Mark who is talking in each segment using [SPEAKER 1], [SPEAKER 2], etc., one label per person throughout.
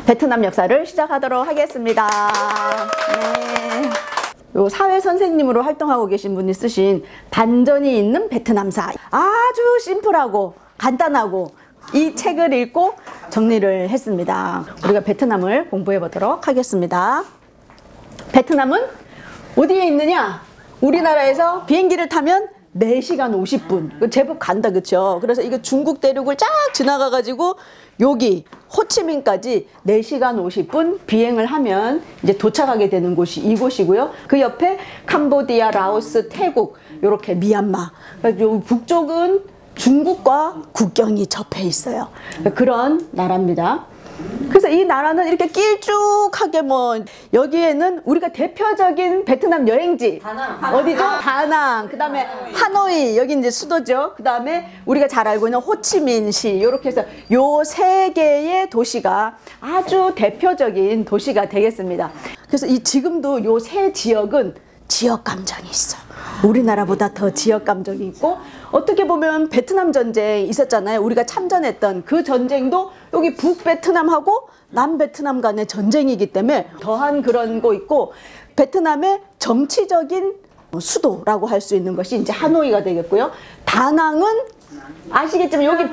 [SPEAKER 1] 베트남 역사를 시작하도록 하겠습니다. 네. 요 사회 선생님으로 활동하고 계신 분이 쓰신 반전이 있는 베트남사, 아주 심플하고 간단하고 이 책을 읽고 정리를 했습니다. 우리가 베트남을 공부해 보도록 하겠습니다. 베트남은 어디에 있느냐? 우리나라에서 비행기를 타면 4시간 50분. 제법 간다, 그쵸? 그래서 이거 중국 대륙을 쫙 지나가 가지고 여기 호치민까지 4시간 50분 비행을 하면 이제 도착하게 되는 곳이 이곳이고요. 그 옆에 캄보디아, 라오스, 태국, 요렇게 미얀마. 그러니까 북쪽은 중국과 국경이 접해 있어요. 그런 나라입니다. 그래서 이 나라는 이렇게 길쭉하게 뭐 여기에는 우리가 대표적인 베트남 여행지 어디죠? 다낭, 그 다음에 하노이, 여기 이제 수도죠. 그 다음에 우리가 잘 알고 있는 호치민시, 이렇게 해서 요 3개의 도시가 아주 대표적인 도시가 되겠습니다. 그래서 이 지금도 요 3 지역은 지역 감정이 있어. 우리나라보다 더 지역 감정이 있고, 어떻게 보면 베트남 전쟁 있었잖아요. 우리가 참전했던 그 전쟁도 여기 북베트남하고 남베트남 간의 전쟁이기 때문에 더한 그런 거 있고, 베트남의 정치적인 수도라고 할 수 있는 것이 이제 하노이가 되겠고요. 다낭은 아시겠지만 여기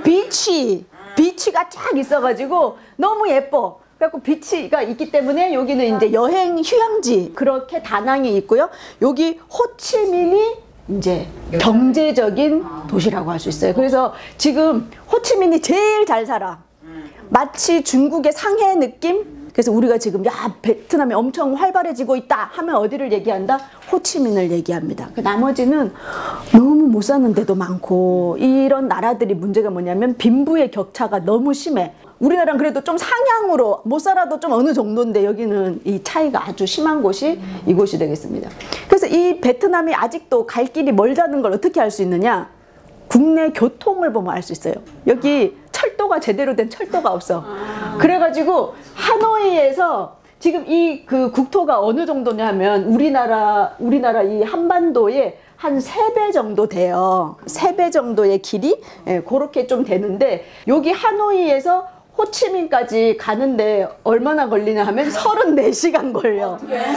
[SPEAKER 1] 비치가 쫙 있어가지고 너무 예뻐. 그래갖고 비치가 있기 때문에 여기는 이제 여행 휴양지, 그렇게 다낭이 있고요. 여기 호치민이 이제 경제적인 도시라고 할 수 있어요. 그래서 지금 호치민이 제일 잘 살아. 마치 중국의 상해 느낌? 그래서 우리가 지금 야, 베트남이 엄청 활발해지고 있다 하면 어디를 얘기한다? 호치민을 얘기합니다. 그 나머지는 너무 못 사는 데도 많고, 이런 나라들이 문제가 뭐냐면 빈부의 격차가 너무 심해. 우리나라는 그래도 좀 상향으로 못 살아도 좀 어느 정도인데, 여기는 이 차이가 아주 심한 곳이 이곳이 되겠습니다. 그래서 이 베트남이 아직도 갈 길이 멀다는 걸 어떻게 알 수 있느냐? 국내 교통을 보면 알 수 있어요. 여기 철도가 제대로 된 철도가 없어. 그래가지고 하노이에서 지금 이 그 국토가 어느 정도냐 하면 우리나라 이 한반도에 한 3배 정도 돼요. 3배 정도의 길이 그렇게 좀 되는데, 여기 하노이에서 호치민까지 가는데 얼마나 걸리냐 하면 34시간 걸려.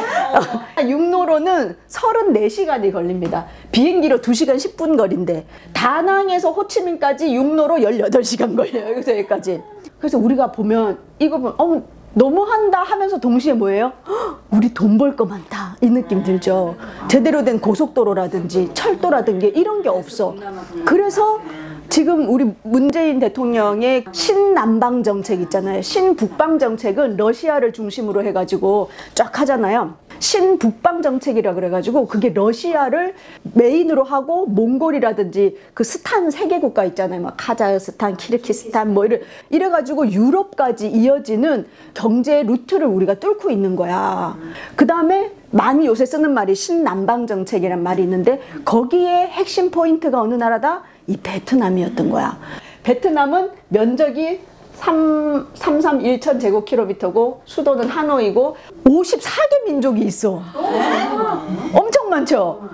[SPEAKER 1] 육로로는 34시간이 걸립니다. 비행기로 2시간 10분 거리인데, 다낭에서 호치민까지 육로로 18시간 걸려요. 여기서 여기까지. 그래서 우리가 보면 이거 보면 너무한다 하면서 동시에 뭐예요? 우리 돈 벌 거 많다, 이 느낌 들죠. 제대로 된 고속도로라든지 철도라든지 이런 게 없어. 그래서 지금 우리 문재인 대통령의 신남방 정책 있잖아요. 신북방 정책은 러시아를 중심으로 해가지고 쫙 하잖아요. 신북방 정책이라 그래가지고 그게 러시아를 메인으로 하고 몽골이라든지 그 스탄 3개 국가 있잖아요. 막 카자흐스탄, 키르기스탄 뭐 이래가지고 유럽까지 이어지는 경제 루트를 우리가 뚫고 있는 거야. 그 다음에 많이 요새 쓰는 말이 신남방 정책이란 말이 있는데, 거기에 핵심 포인트가 어느 나라다? 이 베트남이었던 거야. 베트남은 면적이 331천 제곱킬로미터고 수도는 하노이고 54개 민족이 있어. 엄청 많죠.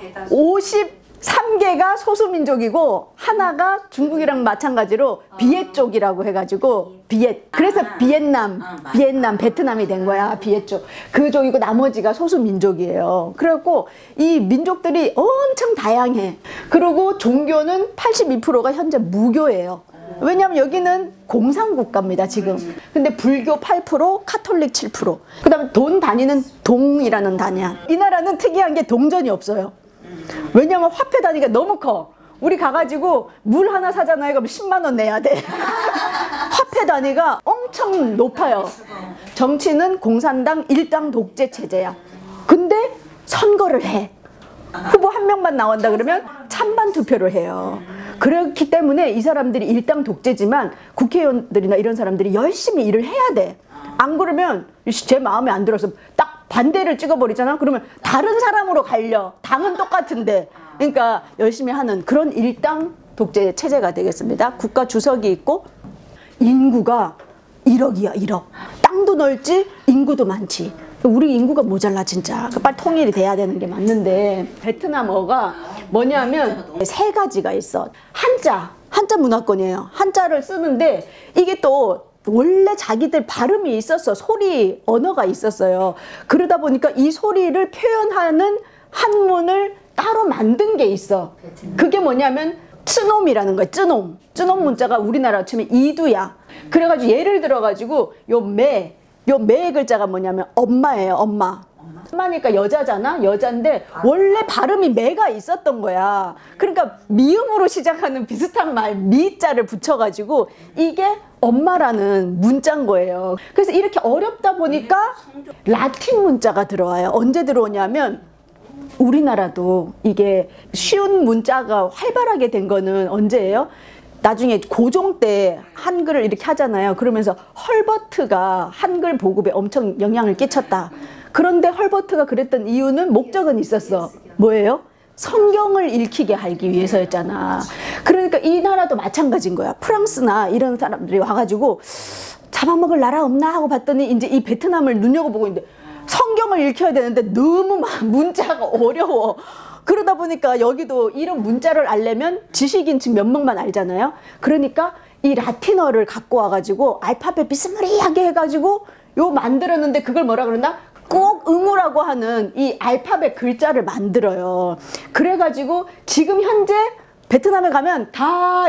[SPEAKER 1] 53개가 소수민족이고 하나가 중국이랑 마찬가지로 비엣 쪽이라고 해가지고 비엣. 그래서 비엔남, 베트남이 된 거야. 비엣 쪽. 그 쪽이고 나머지가 소수민족이에요. 그래갖고 이 민족들이 엄청 다양해. 그리고 종교는 82%가 현재 무교예요. 왜냐하면 여기는 공산국가입니다, 지금. 근데 불교 8%, 카톨릭 7%. 그 다음에 돈 단위는 동이라는 단위야. 이 나라는 특이한 게 동전이 없어요. 왜냐면 화폐 단위가 너무 커. 우리 가가지고 물 하나 사잖아요. 그럼 10만 원 내야 돼. 화폐 단위가 엄청 높아요. 정치는 공산당 일당 독재 체제야. 근데 선거를 해. 후보 한 명만 나온다 그러면 찬반 투표를 해요. 그렇기 때문에 이 사람들이 일당 독재지만 국회의원들이나 이런 사람들이 열심히 일을 해야 돼. 안 그러면 제 마음에 안 들어서 딱 반대를 찍어버리잖아. 그러면 다른 사람으로 갈려. 당은 똑같은데. 그러니까 열심히 하는 그런 일당 독재 체제가 되겠습니다. 국가 주석이 있고 인구가 1억이야, 1억. 땅도 넓지, 인구도 많지. 우리 인구가 모자라 진짜. 빨리 통일이 돼야 되는 게 맞는데, 베트남어가 뭐냐면 3가지가 있어. 한자 문화권이에요. 한자를 쓰는데 이게 또 원래 자기들 발음이 있었어. 소리, 언어가 있었어요. 그러다 보니까 이 소리를 표현하는 한문을 따로 만든 게 있어. 그게 뭐냐면 쯔놈이라는 거야. 쯔놈. 쯔놈 문자가 우리나라로 치면 이두야. 그래가지고 예를 들어가지고 요 매의 글자가 뭐냐면 엄마예요. 엄마. 엄마니까 여자잖아. 여잔데 원래 발음이 매가 있었던 거야. 그러니까 미음으로 시작하는 비슷한 말 미자를 붙여가지고 이게 엄마라는 문자인 거예요. 그래서 이렇게 어렵다 보니까 라틴 문자가 들어와요. 언제 들어오냐면 우리나라도 이게 쉬운 문자가 활발하게 된 거는 언제예요? 나중에 고종 때 한글을 이렇게 하잖아요. 그러면서 헐버트가 한글 보급에 엄청 영향을 끼쳤다. 그런데 헐버트가 그랬던 이유는 목적은 있었어. 뭐예요? 성경을 읽히게 하기 위해서였잖아. 그러니까 이 나라도 마찬가지인 거야. 프랑스나 이런 사람들이 와가지고 잡아먹을 나라 없나 하고 봤더니 이제 이 베트남을 눈여겨보고 있는데 성경을 읽혀야 되는데 너무 막 문자가 어려워. 그러다 보니까 여기도 이런 문자를 알려면 지식인층 몇 명만 알잖아요. 그러니까 이 라틴어를 갖고 와가지고 알파벳 비스무리하게 해가지고 요 만들었는데 그걸 뭐라 그러나? 꼭 응우라고 하는 이 알파벳 글자를 만들어요. 그래가지고 지금 현재 베트남에 가면 다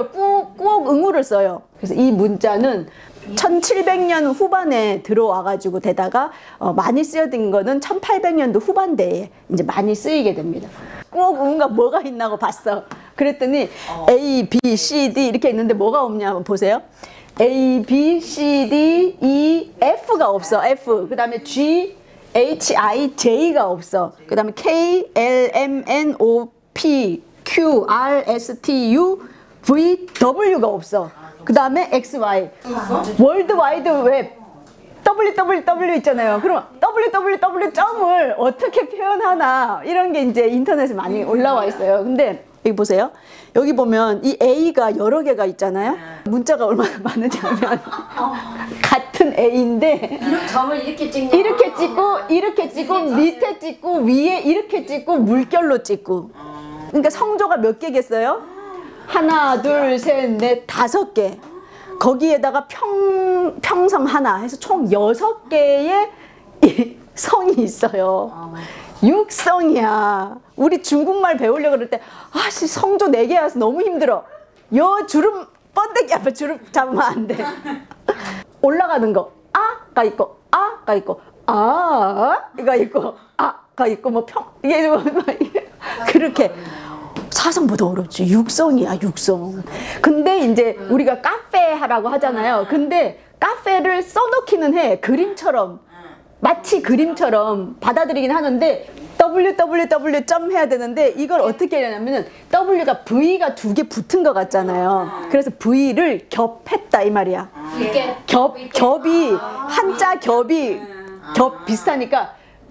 [SPEAKER 1] 꼭 응우를 써요. 그래서 이 문자는 1700년 후반에 들어와가지고 되다가 많이 쓰여진 거는 1800년도 후반대에 이제 많이 쓰이게 됩니다. 꼭 응우가 뭐가 있나고 봤어. 그랬더니 A, B, C, D 이렇게 있는데 뭐가 없냐 한번 보세요. A, B, C, D, E, F가 없어. F. 그 다음에 G, H, I, J가 없어. 그 다음에 K, L, M, N, O, P, Q, R, S, T, U, V, W가 없어. 그 다음에 X, Y. 월드 와이드 웹. www 있잖아요. 그럼 www 점을 어떻게 표현하나 이런 게 이제 인터넷에 많이 올라와 있어요. 근데 여기 보세요. 여기 보면 이 A가 여러 개가 있잖아요. 문자가 얼마나 많으냐면 같은 A인데
[SPEAKER 2] 점을 이렇게 찍냐?
[SPEAKER 1] 이렇게 찍고 이렇게 찍고 밑에 찍고 위에 이렇게 찍고 물결로 찍고. 그러니까 성조가 몇 개겠어요? 하나, 둘, 셋, 넷, 5개. 거기에다가 평성 하나 해서 총 6개의 성이 있어요. 육성이야. 우리 중국말 배우려고 그럴 때 아씨 성조 4개라서 너무 힘들어. 요 주름 번데기 앞에 주름 잡으면 안 돼. 올라가는 거 아가 있고 아가 있고 아가 있고 아가 있고 뭐 이게 그렇게 사성보다 어렵지. 육성이야 육성. 근데 이제 우리가 카페 하라고 하잖아요. 근데 카페를 써놓기는 해. 그림처럼 마치 그림처럼 받아들이긴 하는데 www 점 해야 되는데 이걸 어떻게 하냐면은 W가 V가 2개 붙은 것 같잖아요. 그래서 V를 겹했다 이 말이야. 겹이 한자 겹이 겹 비슷하니까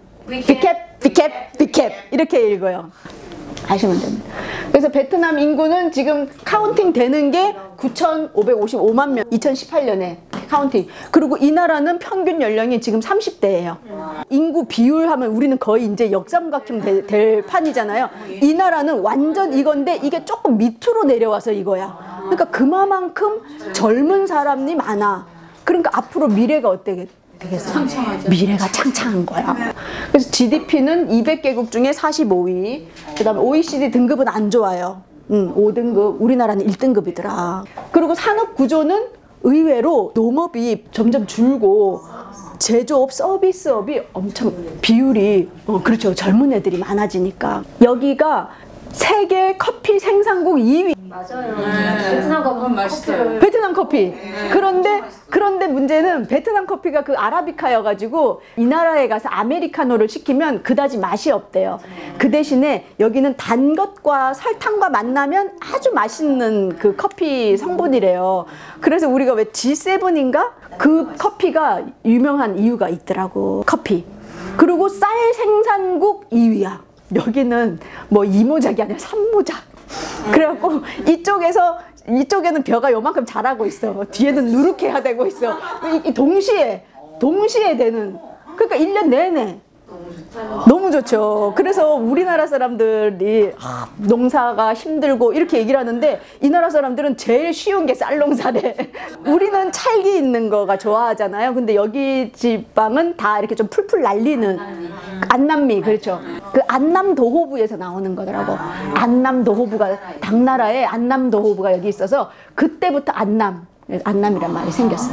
[SPEAKER 1] 비캡 이렇게 읽어요. 아시면 됩니다. 그래서 베트남 인구는 지금 카운팅 되는 게 9,555만 명 2018년에 카운팅. 그리고 이 나라는 평균 연령이 지금 30대예요. 인구 비율 하면 우리는 거의 이제 역삼각형 될 판이잖아요. 이 나라는 완전 이건데 이게 조금 밑으로 내려와서 이거야. 그러니까 그만큼 젊은 사람이 많아. 그러니까 앞으로 미래가 어떻게 되겠어? 미래가 창창한 거야. 그래서 GDP는 200개국 중에 45위. 그 다음에 OECD 등급은 안 좋아요. 5등급. 우리나라는 1등급이더라. 그리고 산업 구조는 의외로 농업이 점점 줄고 제조업, 서비스업이 엄청 비율이 그렇죠. 젊은 애들이 많아지니까. 여기가 세계 커피 생산국 2위.
[SPEAKER 2] 맞아요. 베트남 커피 맛있어요.
[SPEAKER 1] 베트남 커피. 그런데 문제는 베트남 커피가 그 아라비카여가지고 이 나라에 가서 아메리카노를 시키면 그다지 맛이 없대요. 그 대신에 여기는 단 것과 설탕과 만나면 아주 맛있는 그 커피 성분이래요. 그래서 우리가 왜 G7인가? 그 커피가 유명한 이유가 있더라고. 커피. 그리고 쌀 생산국 2위야. 여기는 뭐 2모작이 아니라 3모작. 그래갖고 이쪽에는 벼가 요만큼 자라고 있어. 뒤에는 누룩해야 되고 있어. 동시에 되는. 그러니까 1년 내내. 너무 좋죠. 그래서 우리나라 사람들이 농사가 힘들고 이렇게 얘기를 하는데 이 나라 사람들은 제일 쉬운 게 쌀농사래. 우리는 찰기 있는 거가 좋아하잖아요. 근데 여기 지방은 다 이렇게 좀 풀풀 날리는 안남미, 그렇죠. 그 안남도호부에서 나오는 거더라고. 안남도호부가 당나라에 안남도호부가 여기 있어서 그때부터 안남이란 말이 생겼어.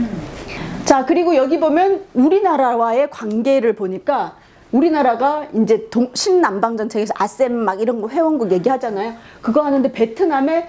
[SPEAKER 1] 자, 그리고 여기 보면 우리나라와의 관계를 보니까 우리나라가 이제 신남방 정책에서 아셈 막 이런 거 회원국 얘기하잖아요. 그거 하는데 베트남에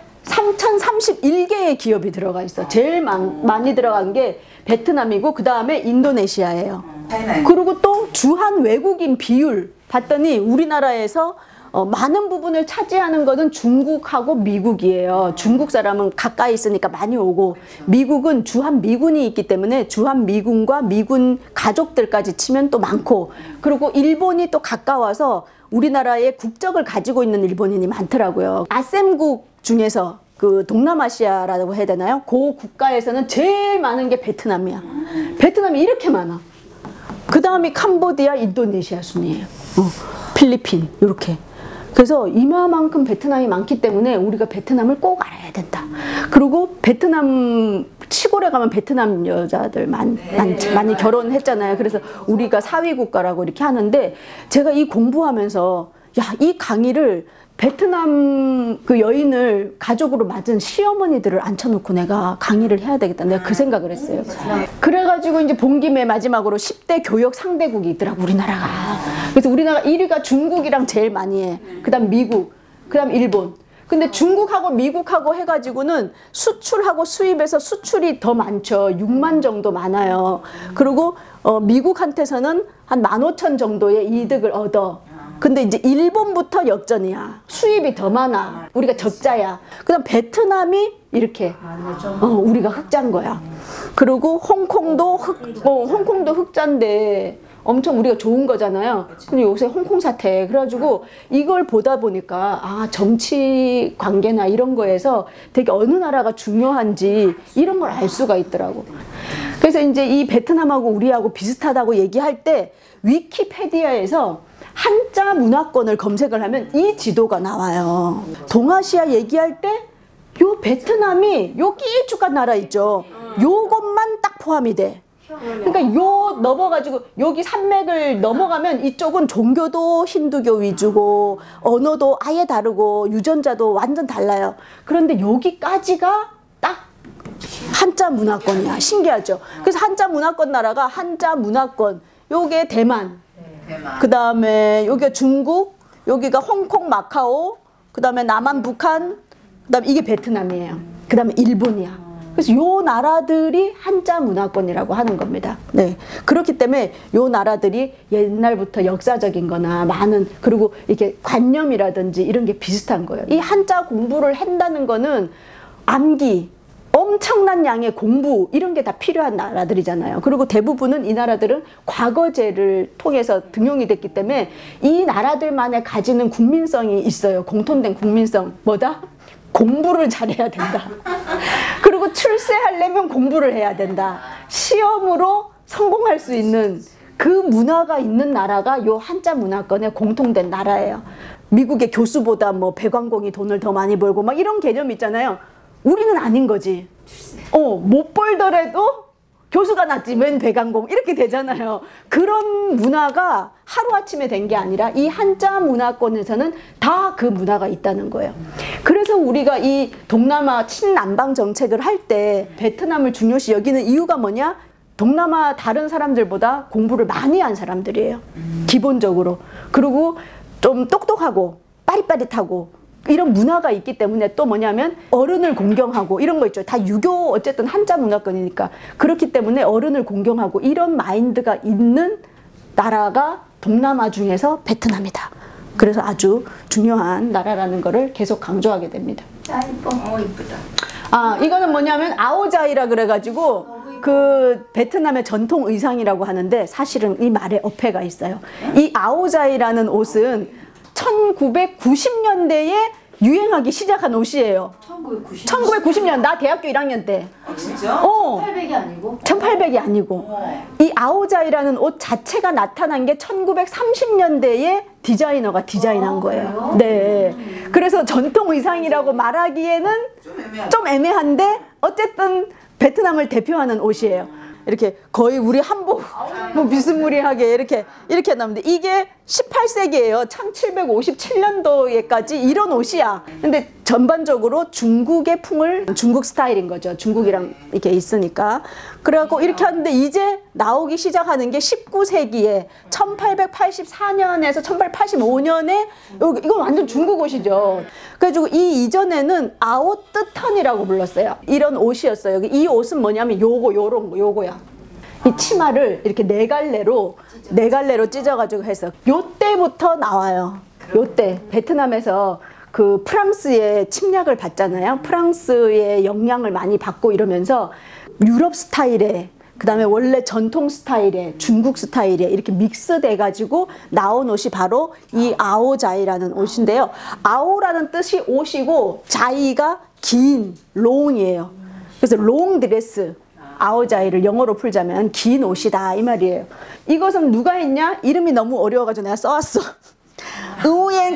[SPEAKER 1] 3031개의 기업이 들어가 있어. 제일 많이 들어간 게 베트남이고 그 다음에 인도네시아예요. 그리고 또 주한 외국인 비율 봤더니 우리나라에서 많은 부분을 차지하는 것은 중국하고 미국이에요. 중국 사람은 가까이 있으니까 많이 오고 미국은 주한 미군이 있기 때문에 주한 미군과 미군 가족들까지 치면 또 많고 그리고 일본이 또 가까워서 우리나라의 국적을 가지고 있는 일본인이 많더라고요. 아셈국 중에서 그 동남아시아라고 해야 되나요? 그 국가에서는 제일 많은 게 베트남이야. 베트남이 이렇게 많아. 그 다음이 캄보디아, 인도네시아 순이에요. 필리핀 이렇게. 그래서 이마만큼 베트남이 많기 때문에 우리가 베트남을 꼭 알아야 된다. 그리고 베트남 시골에 가면 베트남 여자들 많이 결혼했잖아요. 그래서 우리가 사위 국가라고 이렇게 하는데 제가 이 공부하면서 야, 이 강의를 베트남 그 여인을 가족으로 맞은 시어머니들을 앉혀놓고 내가 강의를 해야 되겠다. 내가 그 생각을 했어요. 그래가지고 이제 본 김에 마지막으로 10대 교역 상대국이 있더라고, 우리나라가. 그래서 우리나라 1위가 중국이랑 제일 많이 해. 그 다음 미국, 그 다음 일본. 근데 중국하고 미국하고 해가지고는 수출하고 수입에서 수출이 더 많죠. 6만 정도 많아요. 그리고 미국한테서는 한 15,000 정도의 이득을 얻어. 근데 이제 일본부터 역전이야. 수입이 더 많아. 우리가 적자야. 그 다음 베트남이 이렇게 우리가 흑자인 거야. 그리고 홍콩도 흑자인데 엄청 우리가 좋은 거잖아요. 근데 요새 홍콩 사태 그래가지고 이걸 보다 보니까 아, 정치 관계나 이런 거에서 되게 어느 나라가 중요한지 이런 걸 알 수가 있더라고. 그래서 이제 이 베트남하고 우리하고 비슷하다고 얘기할 때 위키페디아에서 한자 문화권을 검색을 하면 이 지도가 나와요. 동아시아 얘기할 때 요 베트남이 요 길쭉한 나라 있죠. 요것만 딱 포함이 돼. 그러니까 요 넘어가지고 여기 산맥을 넘어가면 이쪽은 종교도 힌두교 위주고 언어도 아예 다르고 유전자도 완전 달라요. 그런데 여기까지가 딱 한자 문화권이야. 신기하죠. 그래서 한자 문화권 나라가 한자 문화권 요게 대만, 그 다음에 여기가 중국, 여기가 홍콩, 마카오, 그 다음에 남한, 북한, 그 다음에 이게 베트남이에요. 그 다음에 일본이야. 그래서 요 나라들이 한자 문화권이라고 하는 겁니다. 네. 그렇기 때문에 요 나라들이 옛날부터 역사적인 거나 많은, 그리고 이렇게 관념이라든지 이런 게 비슷한 거예요. 이 한자 공부를 한다는 거는 암기, 엄청난 양의 공부 이런 게 다 필요한 나라들이잖아요. 그리고 대부분은 이 나라들은 과거제를 통해서 등용이 됐기 때문에 이 나라들만의 가지는 국민성이 있어요. 공통된 국민성. 뭐다? 공부를 잘해야 된다. 그리고 출세하려면 공부를 해야 된다. 시험으로 성공할 수 있는 그 문화가 있는 나라가 요 한자 문화권의 공통된 나라예요. 미국의 교수보다 뭐 배관공이 돈을 더 많이 벌고 막 이런 개념 있잖아요. 우리는 아닌 거지. 못 벌더라도 교수가 낫지 웬 배관공 이렇게 되잖아요. 그런 문화가 하루아침에 된 게 아니라 이 한자 문화권에서는 다 그 문화가 있다는 거예요. 그래서 우리가 이 동남아 친남방 정책을 할 때 베트남을 중요시 여기는 이유가 뭐냐? 동남아 다른 사람들보다 공부를 많이 한 사람들이에요. 기본적으로. 그리고 좀 똑똑하고 빠릿빠릿하고 이런 문화가 있기 때문에 또 뭐냐면 어른을 공경하고 이런 거 있죠. 다 유교 어쨌든 한자 문화권이니까 그렇기 때문에 어른을 공경하고 이런 마인드가 있는 나라가 동남아 중에서 베트남이다. 그래서 아주 중요한 나라라는 거를 계속 강조하게 됩니다.
[SPEAKER 2] 이쁘다.
[SPEAKER 1] 아, 이거는 뭐냐면 아오자이라 그래가지고 그 베트남의 전통 의상이라고 하는데 사실은 이 말에 어폐가 있어요. 이 아오자이라는 옷은 1990년대에 유행하기 시작한 옷이에요. 1990년 나 대학교 1학년 때.
[SPEAKER 3] 진짜?
[SPEAKER 2] 1800이 아니고?
[SPEAKER 1] 1800이 아니고. 이 아오자이라는 옷 자체가 나타난 게 1930년대에 디자이너가 디자인한 거예요. 네. 그래서 전통 의상이라고 말하기에는 좀 애매한데 어쨌든 베트남을 대표하는 옷이에요. 이렇게 거의 우리 한복 뭐 비스무리하게 이렇게 나오는데 이게 18세기예요. 1757년도에까지 이런 옷이야. 근데 전반적으로 중국의 풍을 중국 스타일인 거죠. 중국이랑 이렇게 있으니까. 그래갖고 이렇게 하는데 이제 나오기 시작하는 게 19세기에 1884년에서 1885년에 이건 완전 중국 옷이죠. 그래가지고 이 이전에는 아오뜨턴이라고 불렀어요. 이런 옷이었어요. 이 옷은 뭐냐면 요거야. 이 치마를 이렇게 네 갈래로 찢어가지고 해서 요때부터 나와요. 요때 베트남에서 그 프랑스의 침략을 받잖아요. 프랑스의 영향을 많이 받고 이러면서 유럽 스타일의 그 다음에 원래 전통 스타일의 중국 스타일의 이렇게 믹스돼 가지고 나온 옷이 바로 이 아오자이라는 옷인데요. 아오라는 뜻이 옷이고 자이가 긴 롱이에요. 그래서 롱 드레스 아오자이를 영어로 풀자면 긴 옷이다 이 말이에요. 이것은 누가 했냐? 이름이 너무 어려워가지고 내가 써왔어. 응우옌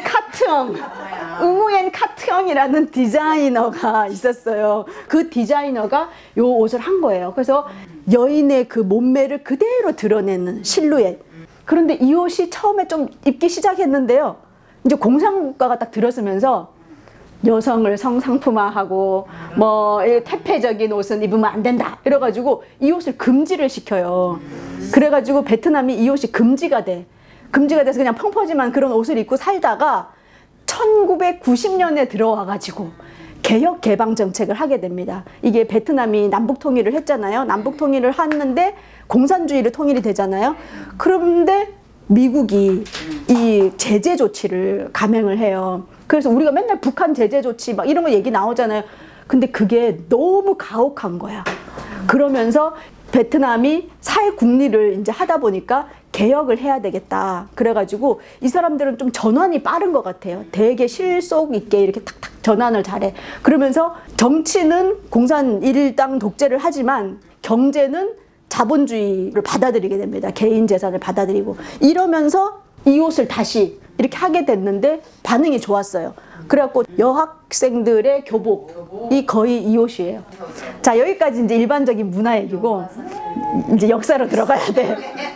[SPEAKER 1] 카트형이라는 디자이너가 있었어요. 그 디자이너가 요 옷을 한 거예요. 그래서 여인의 그 몸매를 그대로 드러내는 실루엣. 그런데 이 옷이 처음에 좀 입기 시작했는데요. 이제 공산국가가 딱 들어서면서 여성을 성상품화하고 뭐 태폐적인 옷은 입으면 안 된다 이래가지고 이 옷을 금지를 시켜요. 그래가지고 베트남이 이 옷이 금지가 돼서 그냥 펑퍼짐한 그런 옷을 입고 살다가 1990년에 들어와가지고 개혁 개방 정책을 하게 됩니다. 이게 베트남이 남북 통일을 했잖아요. 남북 통일을 했는데 공산주의로 통일이 되잖아요. 그런데 미국이 이 제재 조치를 감행을 해요. 그래서 우리가 맨날 북한 제재 조치 막 이런 거 얘기 나오잖아요. 근데 그게 너무 가혹한 거야. 그러면서 베트남이 사회국리를 이제 하다 보니까 개혁을 해야 되겠다. 그래가지고 이 사람들은 좀 전환이 빠른 것 같아요. 되게 실속 있게 이렇게 탁탁 전환을 잘해. 그러면서 정치는 공산 일당 독재를 하지만 경제는 자본주의를 받아들이게 됩니다. 개인 재산을 받아들이고 이러면서 이 옷을 다시 이렇게 하게 됐는데 반응이 좋았어요. 그래갖고 여학생들의 교복이 거의 이 옷이에요. 자, 여기까지 이제 일반적인 문화 얘기고 이제 역사로 들어가야 돼.